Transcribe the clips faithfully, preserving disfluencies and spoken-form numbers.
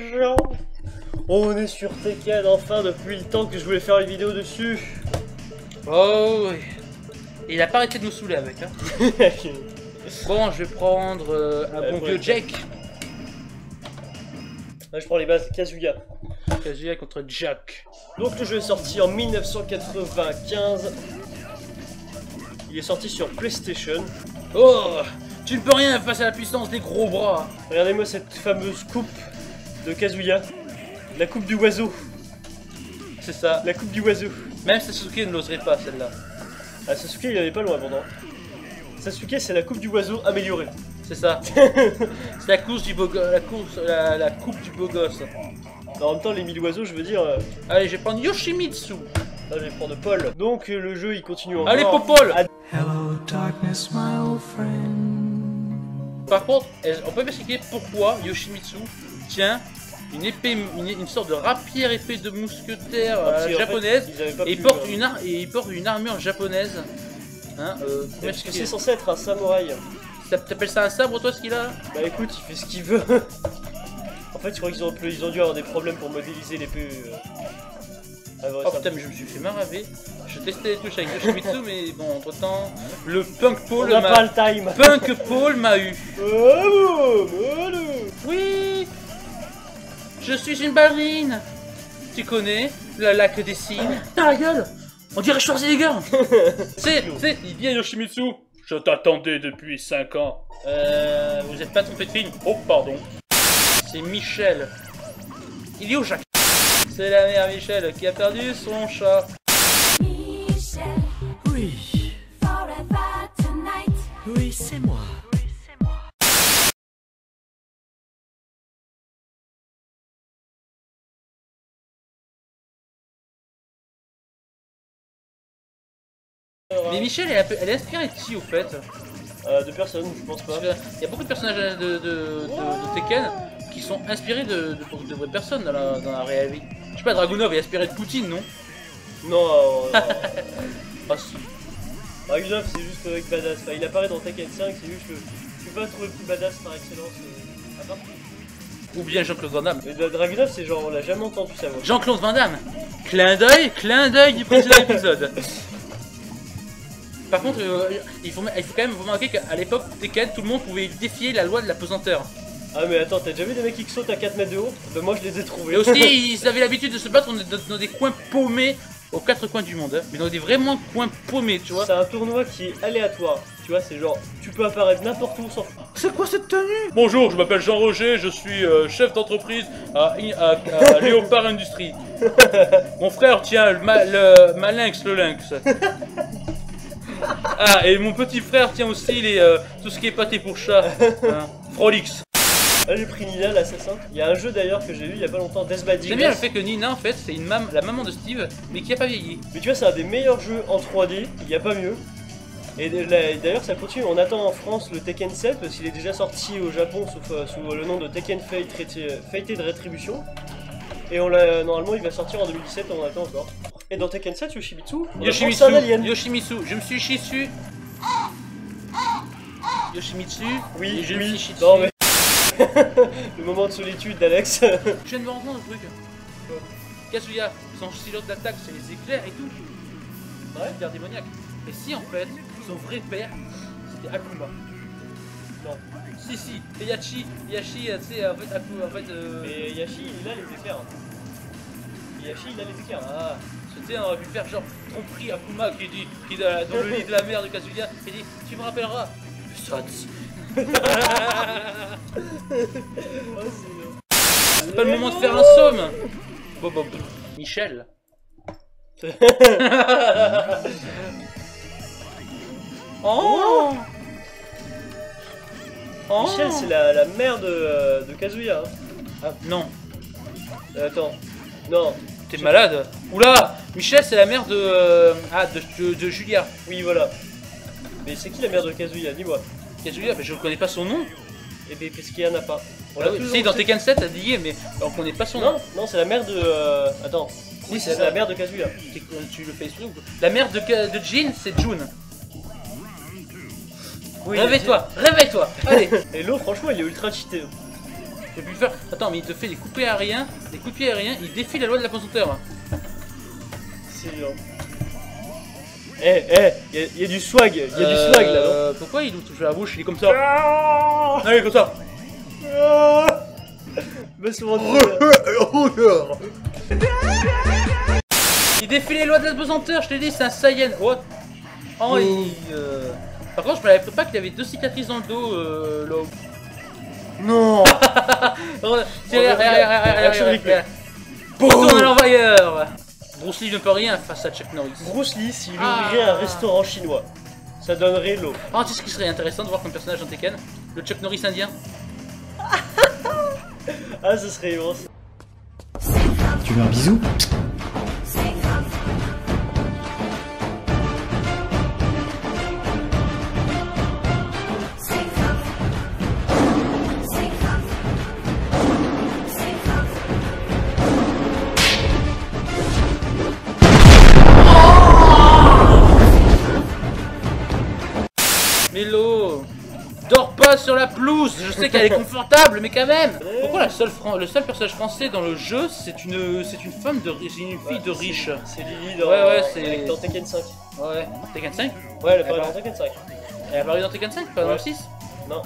gens. On est sur Tekken enfin depuis le temps que je voulais faire une vidéo dessus. Oh oui. Il a pas arrêté de nous saouler avec hein. Bon, je vais prendre euh, un ouais, bon vieux Jack. Là, je prends les bases Kazuya. Kazuya contre Jack. Donc le jeu est sorti en mille neuf cent quatre-vingt-quinze. Il est sorti sur PlayStation. Oh, tu ne peux rien face à la puissance des gros bras. Regardez-moi cette fameuse coupe de Kazuya. La coupe du oiseau. C'est ça. La coupe du oiseau. Même Sasuke ne l'oserait pas celle-là. Ah, Sasuke il avait pas loin pendant. Sasuke c'est la coupe du oiseau améliorée. C'est ça. C'est la course du beau gosse, la course, la, la coupe du beau gosse. En même temps les mille oiseaux je veux dire. Euh... Allez, je vais prendre Yoshimitsu. Là je vais prendre Paul. Donc euh, le jeu il continue encore. Allez Popol. À... Hello darkness my old friend. Par contre, on peut m'expliquer pourquoi Yoshimitsu tient une épée, une, une sorte de rapière épée de mousquetaire ah, euh, japonaise en fait, et, il porte euh... une ar et il porte une armure japonaise. Hein, euh, parce que c'est censé être un samouraï. T'appelles ça un sabre toi ce qu'il a? Bah écoute, il fait ce qu'il veut. En fait je crois qu'ils ont, ils ont dû avoir des problèmes pour modéliser l'épée. Euh... Ah, oh putain mais je me suis fait maraver. Je testais les touches avec Yoshimitsu mais bon entre temps le Punk Paul m'a pas le time. Punk Paul m'a eu. Oh, oui. Je suis une ballerine. Tu connais le lac des signes? Dans la gueule. On dirait Schwarzenegger. C'est, c'est, il vient Yoshimitsu. Je t'attendais depuis cinq ans. Euh, vous êtes pas trompé de film? Oh pardon. C'est Michel. Il est où Jacques? C'est la mère Michel qui a perdu son chat. Michel. Oui. Forever tonight. Oui, c'est moi. Oui, c'est moi. Mais Michel, elle, elle est inspirée de qui au fait? euh, De personne, je pense pas. Il y a beaucoup de personnages de, de, de, de Tekken qui sont inspirés de, de, de vraies personnes dans la, dans la réelle vie. Je sais pas, Dragunov est inspiré de Poutine, non? Non, euh, ah si. Dragunov c'est juste avec badass. Enfin, il apparaît dans Tekken cinq, c'est juste que je suis pas trop le plus badass par excellence. Euh, à part. Ou bien Jean-Claude Van Damme. Mais Dragunov c'est genre on l'a jamais entendu sa voix. Jean-Claude Van Damme. Clin d'œil, clin d'œil du précédent épisode. Par contre, euh, il, faut, il faut quand même remarquer qu'à l'époque, Tekken, tout le monde pouvait défier la loi de la pesanteur. Ah mais attends, t'as déjà vu des mecs qui sautent à quatre mètres de haut? Ben moi je les ai trouvés. Et aussi, ils avaient l'habitude de se battre dans, dans des coins paumés aux quatre coins du monde. Hein. Mais dans des vraiment coins paumés, tu vois. C'est un tournoi qui est aléatoire. Tu vois, c'est genre, tu peux apparaître n'importe où, on s'en fout. C'est quoi cette tenue? Bonjour, je m'appelle Jean-Roger, je suis euh, chef d'entreprise à, à, à Léopard Industries. Mon frère tient le, ma, le Malinx, le lynx. Ah, et mon petit frère tient aussi les, euh, tout ce qui est pâté pour chat. Hein. Frolix. Là j'ai pris Nina l'assassin. Il y a un jeu d'ailleurs que j'ai vu il y a pas longtemps, Death by Digress. J'aime bien le fait que Nina en fait c'est une mam la maman de Steve mais qui a pas vieilli. Mais tu vois c'est un des meilleurs jeux en trois D, il n'y a pas mieux. Et d'ailleurs ça continue, on attend en France le Tekken sept parce qu'il est déjà sorti au Japon sous, euh, sous le nom de Tekken Fate, Fated Retribution. Et on l'a normalement il va sortir en deux mille dix-sept, on attend encore. Et dans Tekken sept, Yoshimitsu, Yoshimitsu, un alien. Yoshimitsu, je me suis chié dessus. Yoshimitsu, oui, et je oui. me suis chié dessus. Non, mais... le moment de solitude d'Alex. Je viens de me rendre compte d'un truc. Kazuya, son stylo d'attaque c'est les éclairs et tout. Ouais, l'air démoniaque. Et si en fait, son vrai père, c'était Akuma. Non. Si si, et Yachi, Yachi, tu sais, en fait, Akuma, en fait... Euh... Mais Yashi, il a les éclairs. Yashi, il a les éclairs. Ah, c'était, on aurait pu faire genre tromperie Akuma qui dit, qui dans le lit de la mère de Kazuya, qui dit, tu me rappelleras. C'est pas le moment de faire un somme. Bon, bon, Michel. Oh, oh Michel, c'est la, la mère de, euh, de Kazuya. Hein. Ah, non. Euh, attends. Non. T'es malade? Oula, Michel, c'est la mère de, euh, ah, de, de, de Julia. Oui, voilà. Mais c'est qui la mère de Kazuya? Dis-moi. Kazuya, mais je ne connais pas son nom. Et bien, parce qu'il y en a pas. On ah oui, si, dans Tekken sept, t'as dit, mais on connaît pas son non, nom. Non, c'est la mère de... Euh... Attends. Oui, c'est la mère de Kazuya. Tu le fais sous. La mère de, de Jin, c'est June. Oui, réveille-toi, réveille-toi. Allez. Et l'eau, franchement, il est ultra cheaté. peux plus le faire. Attends, mais il te fait des coupés aériens, des coups de pied aériens, il défie la loi de la pesanteur. C'est dur. Eh, eh, il y, y a du swag, il y a Euh, du swag là, non? Pourquoi il nous touche la bouche? Il est comme ça. Allez, comme ça. Baisse le ventre. Il défie les lois de la pesanteur, je t'ai dit, c'est un Saiyan. What? Oh, il, euh... Par contre, je me l'avais pas qu'il avait deux cicatrices dans le dos, euh, là. Non. Regarde, regarde, regarde, regarde, regarde. Boum. Retourne à l'envoyeur. Bruce Lee ne peut rien face à Chuck Norris. Bruce Lee, s'il Ah. ouvrirait un restaurant chinois, ça donnerait l'eau. Ah, tu sais ce qui serait intéressant de voir comme personnage dans Tekken? Le Chuck Norris indien. Ah, ce serait immense. Tu veux un bisou? Mélo, dors pas sur la pelouse. Je sais qu'elle est confortable, mais quand même. Pourquoi la seule Fran- le seul personnage français dans le jeu, c'est une, c'est une femme de, c'est une fille de riche. C'est Lily dans, Ouais, ouais, c'est- avec- dans Tekken cinq. Ouais. Tekken cinq. Ouais, elle Eh apparaît ben. dans Tekken cinq. Elle est apparue dans Tekken cinq, pas dans Ouais. le six. Non.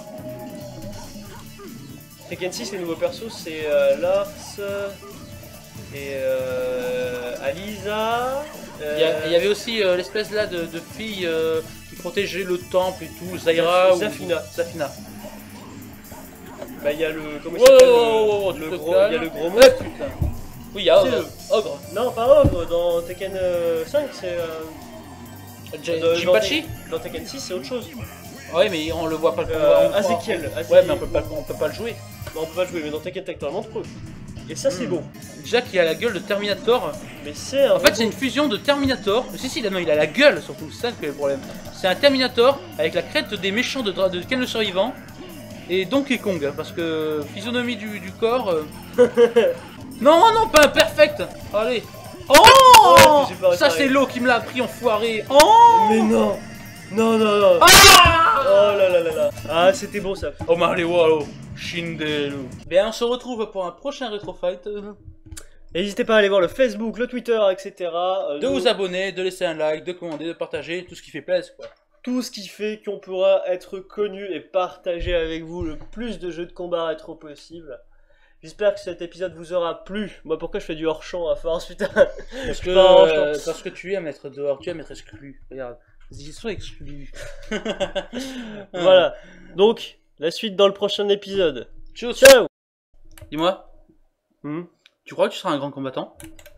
Tekken six, les nouveaux persos, c'est euh, Lars et euh, Alisa. euh, Il y, a- il y avait aussi euh, l'espèce là de, de fille euh, qui protégeait le temple et tout, Zaira ou Zafina. Zafina. Bah, il y a le. Comment il Wow, s'appelle wow, wow, wow, le, tu le te gros, calmes. il y a le gros Ouais, monstre. putain. Oui, il y a C'est Ogre. Ogre. Non, pas Ogre, dans Tekken euh, cinq, c'est. Euh, J- dans- Jinpachi. Dans Tekken six, c'est autre chose. Ouais, mais on le voit pas le Euh, on- Azekiel, Ouais, Azekiel. mais on peut pas, on peut pas le jouer. Non, on peut pas le jouer, mais dans Tekken Tag Tournament, tu peux. Et ça, c'est Hmm. bon. Déjà qu'il a la gueule de Terminator. Mais c'est un. En fait, c'est une fusion de Terminator. Si, si, non, il a la gueule surtout, c'est ça qui est le problème. C'est un Terminator avec la crête des méchants de, Dra- de Ken le survivant et Donkey Kong, hein, parce que physionomie du, du corps. euh, non, non, pas un perfect. Allez. Oh, Ouais, j'ai pas réussi ça à c'est arriver. l'eau qui me l'a appris enfoiré. Oh, Mais non. Non, non, non. ah Oh là là là là. Ah, c'était bon ça. Oh Marley-Wallo, Shindelu. Bien, on se retrouve pour un prochain Retro Fight. euh, N'hésitez pas à aller voir le Facebook, le Twitter, et cetera. Euh, De nous, vous abonner, de laisser un like, de commander, de partager, tout ce qui fait plaisir quoi. tout ce qui fait qu'on pourra être connu et partager avec vous le plus de jeux de combat rétro possible. J'espère que cet épisode vous aura plu. Moi, pourquoi je fais du hors-champ à force, putain. Parce que, Pas en euh, chance. parce que tu aimes être dehors, tu aimes être exclu. Regarde, ils sont exclus. Voilà. Donc, la suite dans le prochain épisode. Ciao. Ciao. Dis-moi, Hmm. tu crois que tu seras un grand combattant?